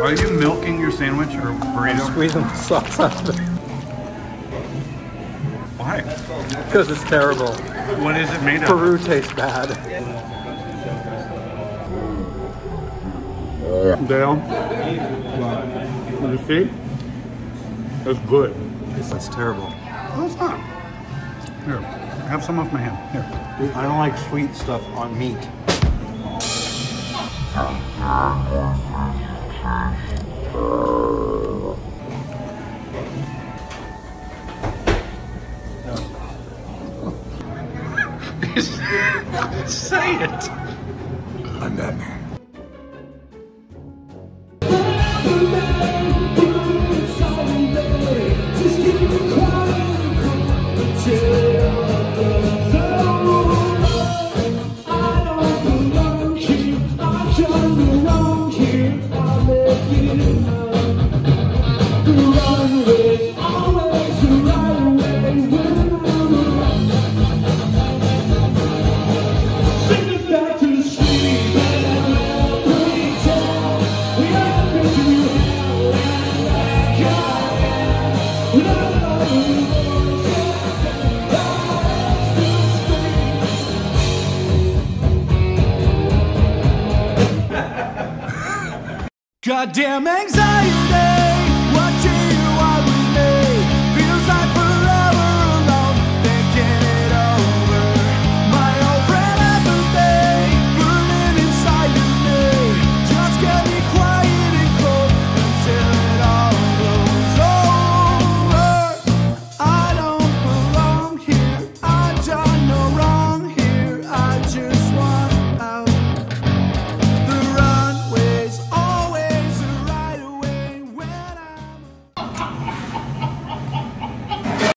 Are you milking your sandwich or burrito? I'm squeezing the sauce out of it. Why? Because it's terrible. What is it made of? Peru tastes bad. Dale, you see? It's good. That's terrible. No, it's not. Here, have some off my hand. Here. I don't like sweet stuff on meat. Say it. I'm Batman. Goddamn anxiety.